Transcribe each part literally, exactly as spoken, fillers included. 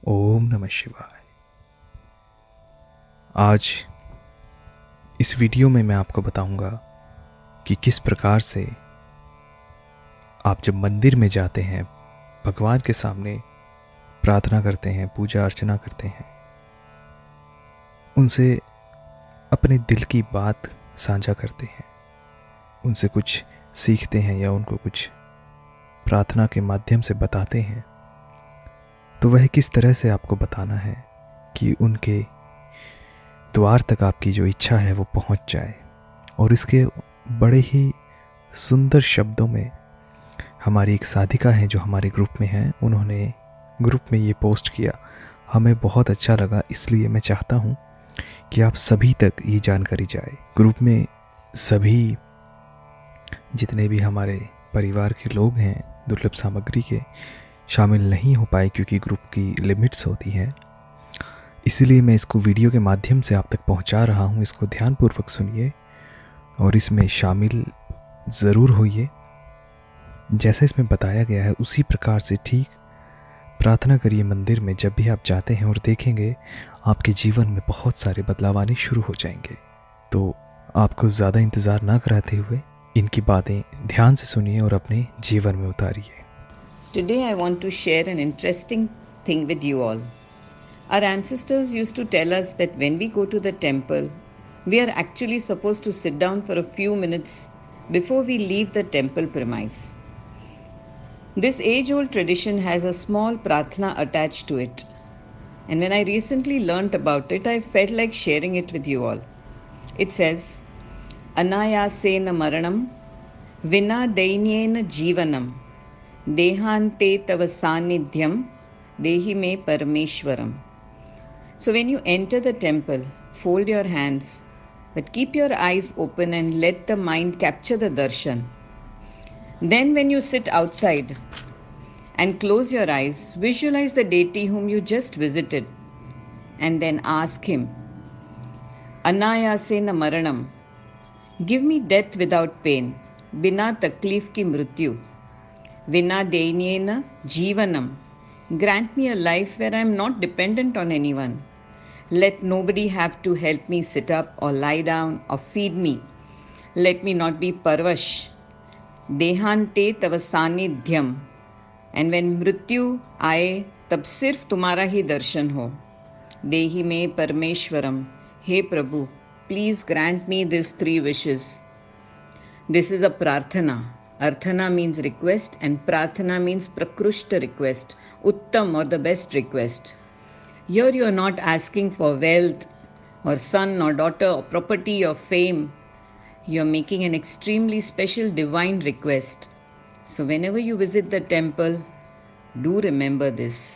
ओम नमः शिवाय। आज इस वीडियो में मैं आपको बताऊंगा कि किस प्रकार से आप जब मंदिर में जाते हैं, भगवान के सामने प्रार्थना करते हैं, पूजा अर्चना करते हैं, उनसे अपने दिल की बात साझा करते हैं, उनसे कुछ सीखते हैं या उनको कुछ प्रार्थना के माध्यम से बताते हैं, तो वह किस तरह से आपको बताना है कि उनके द्वार तक आपकी जो इच्छा है वो पहुंच जाए। और इसके बड़े ही सुंदर शब्दों में हमारी एक साधिका है जो हमारे ग्रुप में है, उन्होंने ग्रुप में ये पोस्ट किया, हमें बहुत अच्छा लगा, इसलिए मैं चाहता हूँ कि आप सभी तक ये जानकारी जाए। ग्रुप में सभी जितने भी हमारे परिवार के लोग हैं दुर्लभ सामग्री के शामिल नहीं हो पाए क्योंकि ग्रुप की लिमिट्स होती हैं, इसीलिए मैं इसको वीडियो के माध्यम से आप तक पहुंचा रहा हूं। इसको ध्यानपूर्वक सुनिए और इसमें शामिल ज़रूर होइए। जैसा इसमें बताया गया है उसी प्रकार से ठीक प्रार्थना करिए मंदिर में जब भी आप जाते हैं, और देखेंगे आपके जीवन में बहुत सारे बदलाव आने शुरू हो जाएंगे। तो आपको ज़्यादा इंतज़ार ना कराते हुए इनकी बातें ध्यान से सुनिए और अपने जीवन में उतारिए। Today I want to share an interesting thing with you all. Our ancestors used to tell us that when we go to the temple, we are actually supposed to sit down for a few minutes before we leave the temple premise. This age-old tradition has a small prarthana attached to it. And when I recently learnt about it, I felt like sharing it with you all. It says, Anayasena maranam, vina dainyena jivanam, Dehante tava sanidhyam, dehi me parameshwaram. So when you enter the temple, fold your hands, but keep your eyes open and let the mind capture the darshan. Then when you sit outside and close your eyes, visualize the deity whom you just visited and then ask him, Anayasena maranam, give me death without pain, bina taklif ki mrityu. Vina dainyena jivanam. Grant me a life where I am not dependent on anyone. Let nobody have to help me sit up or lie down or feed me. Let me not be parvash. Dehante tava sanidhyam. And when mrityu aaye, tab sirf tumhara hi darshan ho. Dehi me parameshwaram. Hey Prabhu, please grant me these three wishes. This is a prarthana. Arthana means request and prarthana means prakrushta request, uttam or the best request. Here you are not asking for wealth or son or daughter or property or fame. You are making an extremely special divine request. So whenever you visit the temple, do remember this.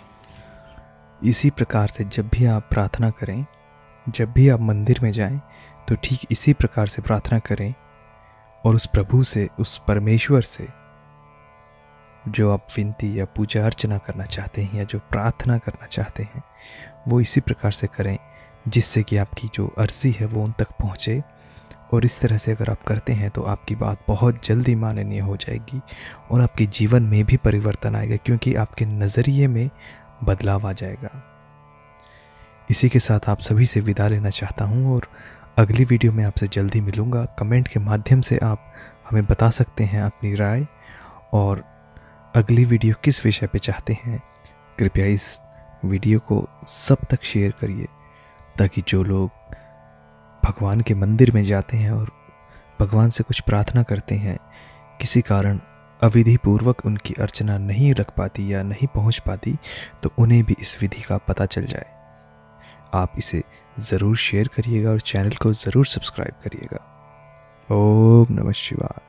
इसी प्रकार से जब भी आप प्रार्थना करें, जब भी आप मंदिर में जाएं, तो ठीक इसी प्रकार से प्रार्थना करें और उस प्रभु से, उस परमेश्वर से जो आप विनती या पूजा अर्चना करना चाहते हैं या जो प्रार्थना करना चाहते हैं, वो इसी प्रकार से करें जिससे कि आपकी जो अर्जी है वो उन तक पहुँचे। और इस तरह से अगर आप करते हैं तो आपकी बात बहुत जल्दी माननीय हो जाएगी और आपके जीवन में भी परिवर्तन आएगा, क्योंकि आपके नज़रिए में बदलाव आ जाएगा। इसी के साथ आप सभी से विदा लेना चाहता हूँ और अगली वीडियो में आपसे जल्दी मिलूँगा। कमेंट के माध्यम से आप हमें बता सकते हैं अपनी राय, और अगली वीडियो किस विषय पे चाहते हैं। कृपया इस वीडियो को सब तक शेयर करिए ताकि जो लोग भगवान के मंदिर में जाते हैं और भगवान से कुछ प्रार्थना करते हैं, किसी कारण अविधि पूर्वक उनकी अर्चना नहीं लग पाती या नहीं पहुंच पाती, तो उन्हें भी इस विधि का पता चल जाए। आप इसे ज़रूर शेयर करिएगा और चैनल को ज़रूर सब्सक्राइब करिएगा। ओम नमः शिवाय।